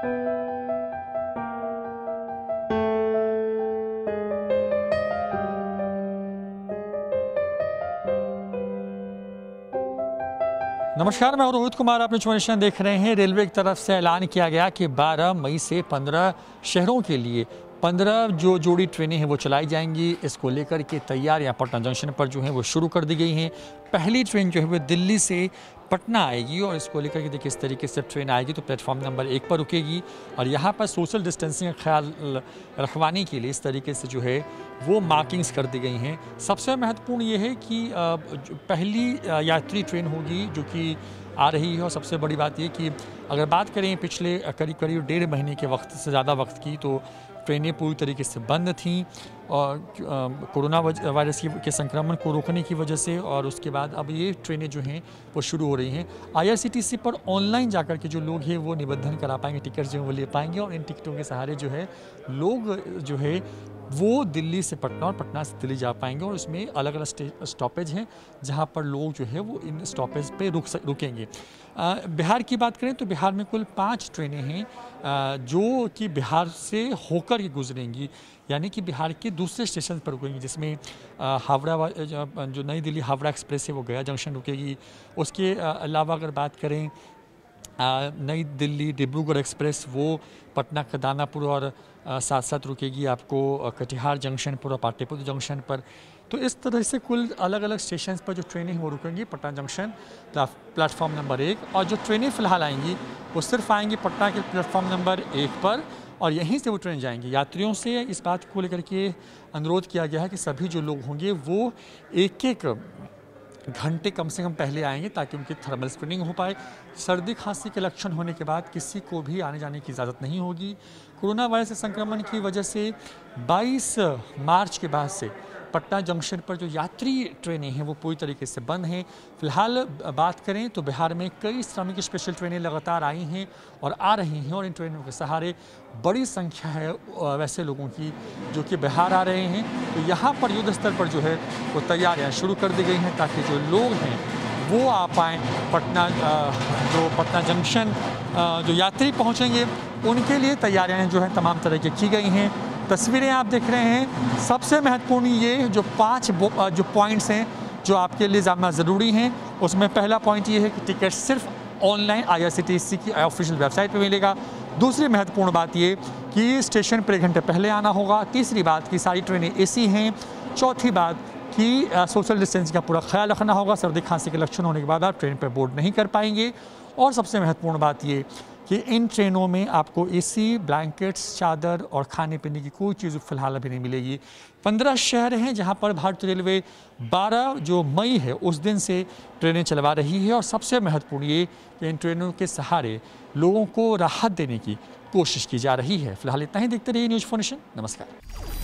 नमस्कार, मैं रोहित कुमार। आप इन्फॉर्मेशन देख रहे हैं। रेलवे की तरफ से ऐलान किया गया कि 12 मई से 15 शहरों के लिए 15 जो जोड़ी ट्रेनें हैं वो चलाई जाएंगी। इसको लेकर के तैयारियां पटना जंक्शन पर जो है वो शुरू कर दी गई हैं। पहली ट्रेन जो है वो दिल्ली से पटना आएगी और इसको लेकर के देखिए इस तरीके से ट्रेन आएगी तो प्लेटफॉर्म नंबर 1 पर रुकेगी और यहाँ पर सोशल डिस्टेंसिंग का ख्याल रखवाने के लिए इस तरीके से जो है वो मार्किंग्स कर दी गई हैं। सबसे महत्वपूर्ण ये है कि पहली यात्री ट्रेन होगी जो कि आ रही है और सबसे बड़ी बात ये कि अगर बात करें पिछले करीब 1.5 महीने के वक्त से ज़्यादा वक्त की, तो ट्रेनें पूरी तरीके से बंद थीं और कोरोना वायरस के संक्रमण को रोकने की वजह से, और उसके बाद अब ये ट्रेनें जो हैं वो शुरू हो रही हैं। IRCTC पर ऑनलाइन जाकर के जो लोग हैं वो निबंधन करा पाएंगे, टिकट जो है वो ले पाएंगे और इन टिकटों के सहारे जो है लोग जो है वो दिल्ली से पटना और पटना से दिल्ली जा पाएंगे और उसमें अलग अलग स्टॉपेज हैं जहां पर लोग जो है वो इन स्टॉपेज पे रुकेंगे। बिहार की बात करें तो बिहार में कुल 5 ट्रेनें हैं जो कि बिहार से होकर ही गुजरेंगी, यानी कि बिहार के दूसरे स्टेशन पर रुकेंगी, जिसमें हावड़ा जो नई दिल्ली हावड़ा एक्सप्रेस है वो गया जंक्शन रुकेगी। उसके अलावा अगर बात करें नई दिल्ली डिब्रूगढ़ एक्सप्रेस वो पटना का दानापुर और साथ साथ रुकेगी आपको कटिहार जंक्शन पर और पाटलिपुत्र जंक्शन पर। तो इस तरह से कुल अलग अलग स्टेशन पर जो ट्रेनें हैं वो रुकेंगी पटना जंक्शन प्लेटफॉर्म नंबर 1, और जो ट्रेनें फ़िलहाल आएंगी वो सिर्फ आएंगी पटना के प्लेटफॉर्म नंबर 1 पर और यहीं से वो ट्रेन जाएंगी। यात्रियों से इस बात को लेकर के अनुरोध किया गया है कि सभी जो लोग होंगे वो एक घंटे कम से कम पहले आएंगे ताकि उनकी थर्मल स्क्रीनिंग हो पाए। सर्दी खांसी के लक्षण होने के बाद किसी को भी आने जाने की इजाज़त नहीं होगी। कोरोना वायरस के संक्रमण की वजह से 22 मार्च के बाद से पटना जंक्शन पर जो यात्री ट्रेनें हैं वो पूरी तरीके से बंद हैं। फिलहाल बात करें तो बिहार में कई श्रमिक स्पेशल ट्रेनें लगातार आई हैं और आ रही हैं और इन ट्रेनों के सहारे बड़ी संख्या है वैसे लोगों की जो कि बिहार आ रहे हैं। तो यहाँ पर युद्ध स्तर पर जो है वो तैयारियाँ शुरू कर दी गई हैं ताकि जो लोग हैं वो आ पाएँ पटना। जो पटना जंक्शन जो यात्री पहुँचेंगे उनके लिए तैयारियाँ जो हैं तमाम तरह की गई हैं। तस्वीरें आप देख रहे हैं। सबसे महत्वपूर्ण ये जो 5 जो पॉइंट्स हैं जो आपके लिए जानना ज़रूरी हैं, उसमें पहला पॉइंट ये है कि टिकट सिर्फ ऑनलाइन IRCTC की ऑफिशियल वेबसाइट पे मिलेगा। दूसरी महत्वपूर्ण बात ये कि स्टेशन पर 1 घंटे पहले आना होगा। तीसरी बात कि सारी ट्रेनें AC हैं। चौथी बात कि सोशल डिस्टेंसिंग का पूरा ख्याल रखना होगा। सर्दी खांसी के लक्षण होने के बाद आप ट्रेन पर बोर्ड नहीं कर पाएंगे। और सबसे महत्वपूर्ण बात ये कि इन ट्रेनों में आपको AC, ब्लैंकेट्स, चादर और खाने पीने की कोई चीज़ फिलहाल अभी नहीं मिलेगी। 15 शहर हैं जहां पर भारतीय रेलवे 12 जो मई है उस दिन से ट्रेनें चलवा रही है और सबसे महत्वपूर्ण ये कि इन ट्रेनों के सहारे लोगों को राहत देने की कोशिश की जा रही है। फिलहाल इतना ही। देखते रहिए न्यूज़ इन्फॉर्मेशन। नमस्कार।